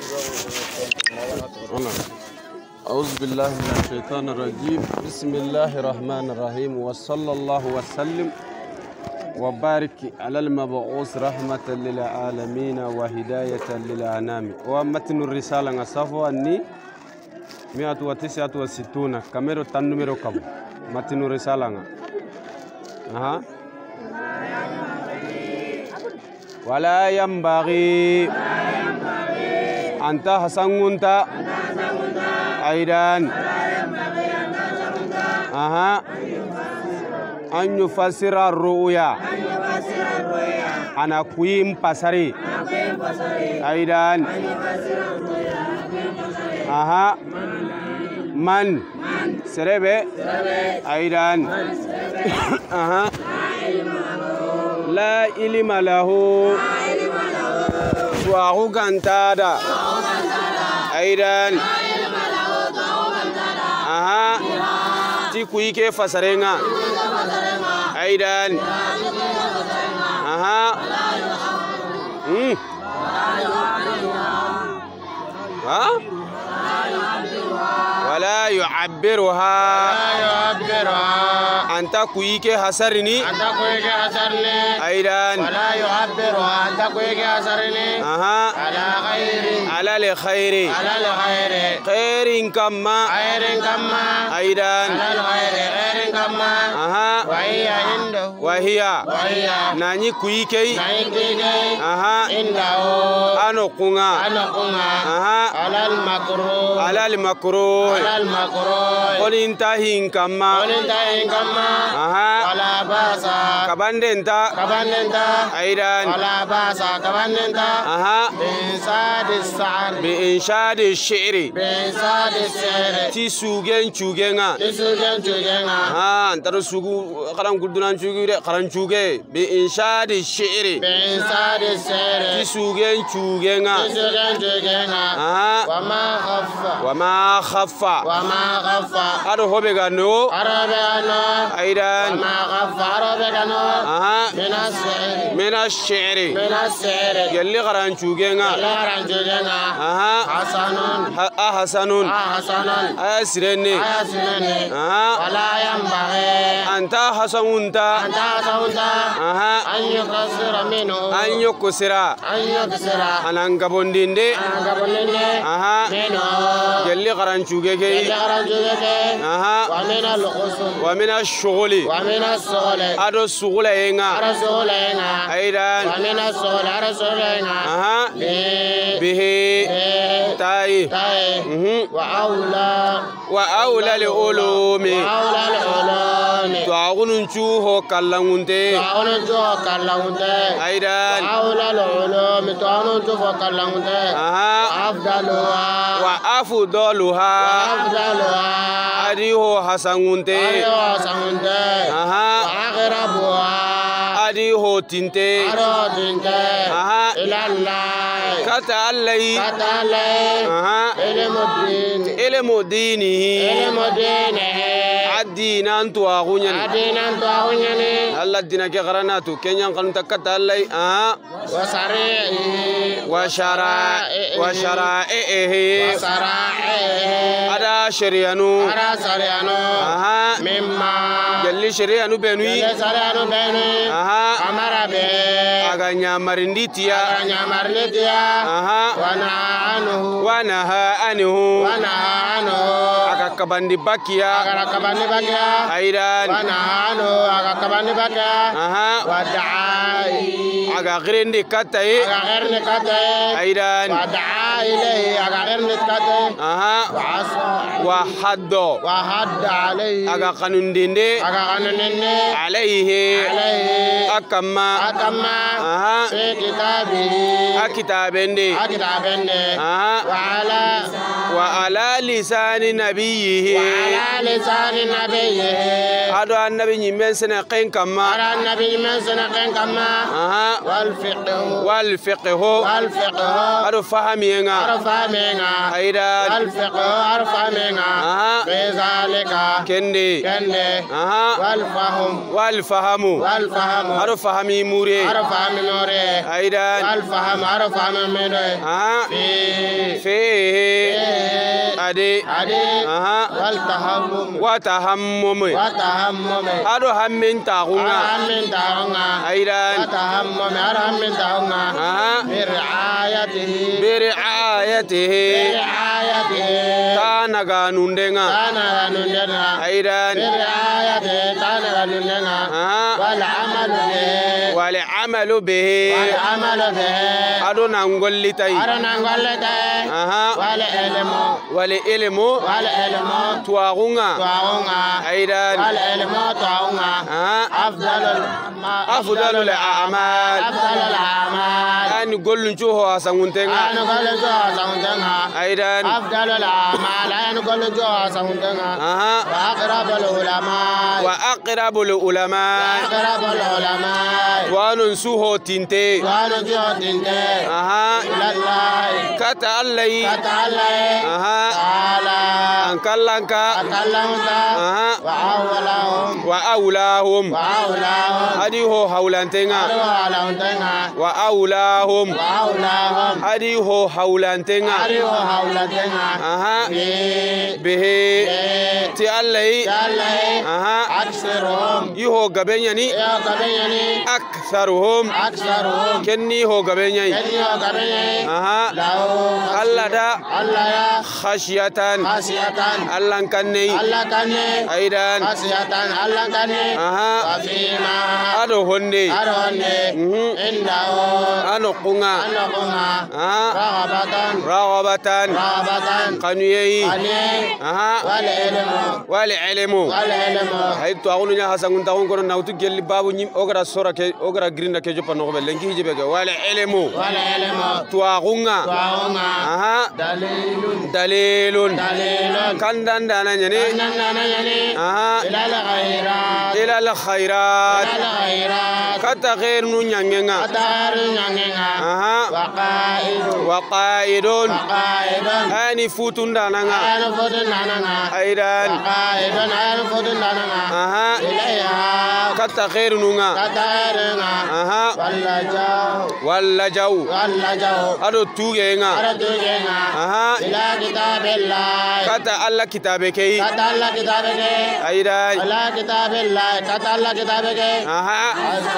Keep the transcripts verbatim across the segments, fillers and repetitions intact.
أعوذ بالله من الشيطان الرجيم. بسم الله الرحمن الرحيم، وصلى الله وسلم وبارك على المبعوث رحمة للعالمين وهداية للأنام. ومتن الرسالة صفو أني مئة وتسعة وستون كاميرو تنميرو كم متن الرسالة أها ولا ينبغي أنت حسنت أيضا أها أن يفسر الرؤيا أنا كويم بصري أيضا أها من سربة أيضا أها لا علم له وهو كنتادا أيضا أها تكوي كيف فسرنا أيضا أها هم ها ولا يعبرها أنت كويك حسرني أنت كويك حسرني أيضا ولا يعبرها أنت كويك حسرني أها على خير على الخير على الخير خير كما خير كما أيضا على الخير خير كما أها وهي عنده وهي وهي ناني كويكي ناني كويكي أها عنده أنا كونا أنا كونا أها على المكروه على المكروه على المكروه قل انتهين كما قل انتهين كما أها ولا باس كبندنتا كبندنتا أيضا ولا باس كبندنتا أها بإنشاد الشعر بإنشاد الشعر بإنشاد الشعر تسوجن تسوجنا تسوجن تسوجنا ها أنت رسوجو كلام كردنا تسوجي كلام تسوجي بإنشاد الشعر بإنشاد الشعر تسوجن تسوجنا تسوجن تسوجنا أها وما خف وما خف وما خف أروه بيجانو أروه بيجانو أيضا وما خف أروه بيجانو أها من الشعر من الشعر من الشعر يلي كلام تسوجنا يلي كلام تسوجنا أها حسنون حسنون حسنون أسرني أسرني أها ولا ينبغي أنت حسنت أنت حسنت أها أن يكسر منه أن يكسر أن يكسر أنا أنكبونديندي أنكبونديندي أها منه يلي كلام تسوجي يلي كلام تسوجي أها ومن الخصوم ومن الشغل ومن الشغل أدو الشغل هنا أدو الشغل هنا أيضا ومن الشغل أدو الشغل هنا أها به تاي تاي وأولى وأولى العلوم وأولى العلوم تعاون نشوه كلامونتي تعاون نشوه كلامونتي أيضا وأولى العلوم تعاون نشوه كلامونتي أها أفضلها وأفضلها وأفضلها أديه حسنونتي أديه حسنونتي أها وأقربها أديه تنتي أديه تنتي أها إلى الله كتا الله كتا الله أها علم الدين علم دينه علم دينه الدين أنتو أغنيني الدين أنتو أغنيني الله الدين كغراناتو كنيان قانون تكتا الله أها وشرائعه وشرائعه وشرائعه وشرائعه هذا شريانو هذا شريانو أها مما جل شريانو بنوي جل شريانو بنوي أها أمر به أغنيا مرنديتيا أغنيا مرنديتيا أها ونهى عنه ونهى عنه ونهى عنه أكاكباندي باكيا أكاكباندي باكيا أيضا ونهى عنه أكاكباندي باكيا أها ودعا أكاغريندي كاتاي أكاغريندي كاتاي أيضا ودعا إليه أكاغريندي كاتاي أها وحد وحد عليه أكاكانونديندي أكاكانونديندي عليه عليه أكما أكما أها في كتابه أكتابندي أكتابندي أها وعلى وعلى لسان نبيه وعلى لسان نبيه هذا النبي يمن سنة قين كما هذا النبي يمن سنة قين كما أها والفقه والفقه والفقه هذا فهمينا هذا فهمينا أيضا والفقه هذا فهمينا أها بذلك كندي كندي أها والفهم والفهم والفهم هذا فهمي موري هذا فهمي موري أيضا والفهم هذا فهمي موري أها في ade ade aha والتهمم وتهمم وتهمم ado hammin taunga أرهم تهمم aidan وتهمم أرهم تهمم aha برعايته برعايته برعايته tana ganundenga تانا نندنا aidan برعايته تانا نندنا aha والعمل به والعمل به والعمل به ado nangollitai أرنا نقولته aha والعلم والعلم والعلم tuagunga تعونا aidan والعلم تعونا aha أفضل أفضل الأعمال أفضل الأعمال أن يقولون شو هو أسمونتنا أنا قول جوا سونتنا أيضا أفضل الأعمال أنا قول جوا سونتنا أها وأقرب العلماء وأقرب العلماء وأقرب العلماء وننسوه تنتي وأنا جوا تنتهي أها إلى الله كتالي فتعالى أها تعالى أنكلنك أكلمت أها وأولهم وأولاهم وأولهم هذه هو حولانتنا أولهم وأولاهم وأولهم هذه هو حولانتنا أريو حولتنا أها به به تالي تعالى أها أكثرهم يهو قبيني يا قبيني أكثرهم أكثرهم كني هو قبيني يا قبيني أها له الله دا الله يا خشية خشية الله كني الله كني أيضا خشية الله كني أها وفيما أدو هندي أروني عنده أنو قنا أنهما أها رغبة رغبة رغبة قنيي عليه أها والعلم والعلم والعلم هاي تقولون يا حسن تقولون كنا ناوتو جل بابو نيم أغرى سورة كي أغرى غرين كي جبنا نقبل لينكي جبك والعلم والعلم تقولون تعونا أها دليل دليل دليل كندن دانا يعني أننا يعني أها إلى الخيرات إلى الخيرات إلى الخيرات كتغير نيانينا أدار نعنا أها وقائد وقائد وقائد أني فوتون دانا أنا فدنا أيضا وقائد أنا فدنا أها إليها كتغير نونا كتارنا أها ولا جو ولا جو ولا جو أدو توجينا أردنا أها إلى كتاب الله كتا الله كتابك كتاب الله كتابك أيضا إلى كتاب الله كتاب الله كتابك أها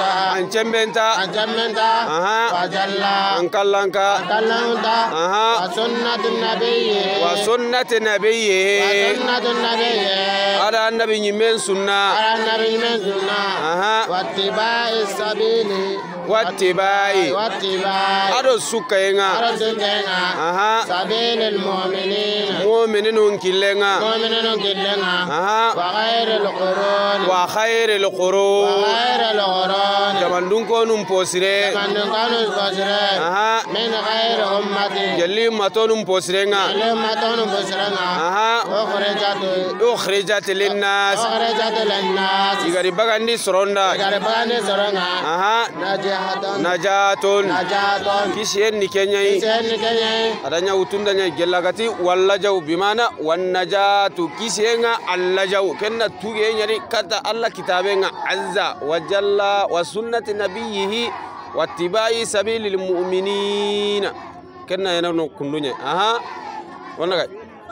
أنشم بنتا أجمنتا أها وجل أنكلانكا كلمتا أها وسنة النبي وسنة نبيه وسنة النبي هذا النبي من سنة على النبي من سنة أها واتباع السبيل واتباع واتباع أدو سكينا أرسلنا أها سبيل المؤمنين مؤمنين كلنا مؤمنين كلنا أها وغير القرون وخير القرون وغير القرون كمان دونكم بوسرة من كانوا بشرا أها من غير أمة جلي ماتون بوسرنا لما تون بشرنا أها أخرجت أخرجت للناس أخرجت للناس يقري بغاني سروندا غربان سرنا أها نجاة نجاتون نجاة كيسين نكني كيسين كني adanya utundanya gelagati walla jaw bimana wan najatu kisenga alla jaw kenna tuge nyari kata alla kitabenga azza wa jalla wa sunnati nabiyhi wattibai sabilil mu'minina kenna yana no kundunya aha wonna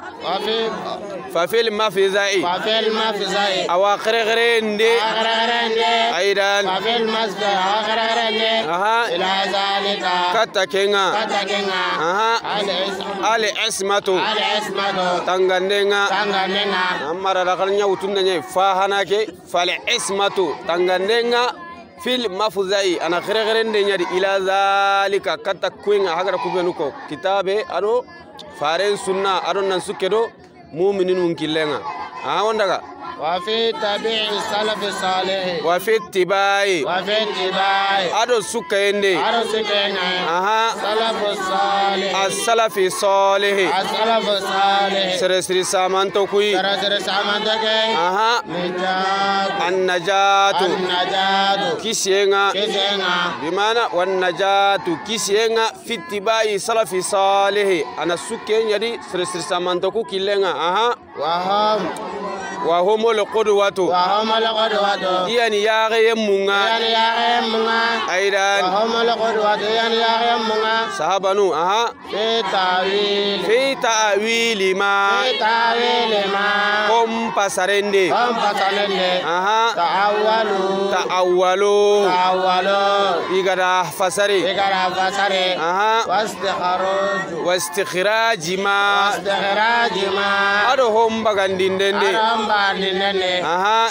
وفي ففيل ما في زاي وفي المفزع اواخر غريندي أغرغرني ايضا وفي المسجد أغرغرني اها إلى ذلك كتاكينga كتكنا اها الاسم ali ismatu الاسم tangandenga تنغننا amara rakalnya utundanya fahanake fal ismatu tangandenga fil mafuzai ana khiragirende nyadi ila zalika kata kuinga hagara kubenuko kitabe ado faren sunna ado nan sukedo mu'minun killenga ah wondaga وفي تبع السلف الصالح وفي اتباعي وفي اتباع ادو سكيندي أرسلنا اها السلف الصالح السلف الصالح السلف الصالح سر سر سامانتو كوي ترى ترى سامانتك اها نجاة النجاة النجاة كيسينغا كيسنا بمعنى والنجاة كيسينغا في اتباع السلف الصالح انا سكين يدي سر سر سامانتو كو كيلنغا اها وهم وهم القدوة وهم القدوة يعني يا غيمنا يعني يا غيمنا أيضا وهم القدوة يعني يا غيمنا صحابنو أها في تأويل في تأويل ما في تأويل ما هم بسرندي هم بسرندي أها تأولوا تأولوا تأولوا يقرأ فسري يقرأ فسري أها واستخراج واستخراج ما واستخراج ما أدهم بغندين دندي أدهم بغندين أها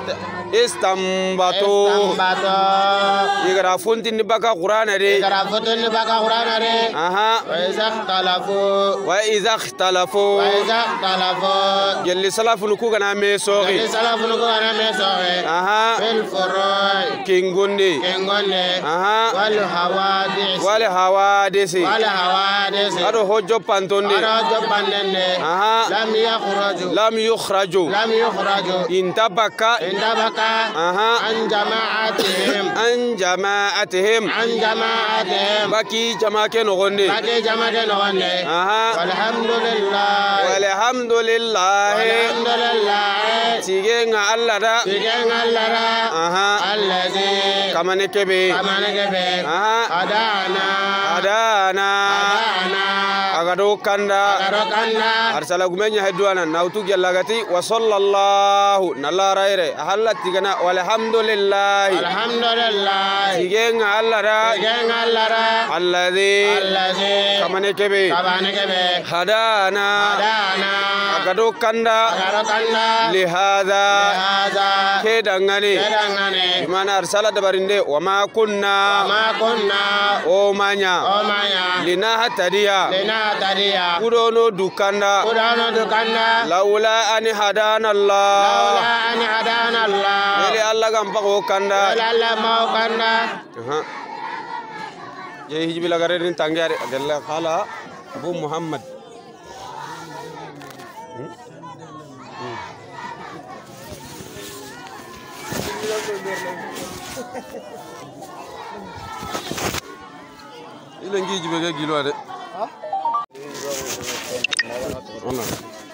استنبطوا استنبطوا يقرأ فنتين بقى قرآن دي يقرأ فنتين بقى قرآن دي أها وإذا اختلفوا وإذا اختلفوا وإذا اختلفوا جل سلف نكوغنا ميسوغي جل سلف نكوغنا ميسوغي أها في الفروع كينغوندي كينغوندي أها والحوادث والحوادث والحوادث أدو هجو بانتوندي أدو هجو بانتوندي أها لم يخرجوا لم يخرجوا لم يخرجوا انتبكا انتبكا أها عن جماعتهم عن جماعتهم عن جماعتهم باقي جماعة نغندي باقي جماعة نغندي أها والحمد لله والحمد لله والحمد لله تيجين الله دا تيجين الله دا أها الذي كمان كبي كمان كبي أها هدانا هدانا هدانا أغادو كندا أغادو كندا أرسل غمين يهدوانا ناوتو جلاغتي وصلى الله نلا رايره أهلا تيجنا والحمد لله الحمد لله تيجين الله دا تيجين الله دا الذي الذي كمان كبي كمان كبي هدانا هدانا أغادو كندا أغادو كندا لهذا لهذا كدغني كدغني بمعنى أرسل دبرندي وما كنا وما كنا أومانيا أومانيا لنهتديا لنهتديا كودونو دوكاندا كودونو دوكاندا لولا أن هدانا الله لولا أن هدانا الله يلي الله كان بقو كاندا يلي الله ما كاندا ها يهي جبلا غرين تانغياري أدلة قال أبو محمد Ilan giji bega gilo ade. Ah?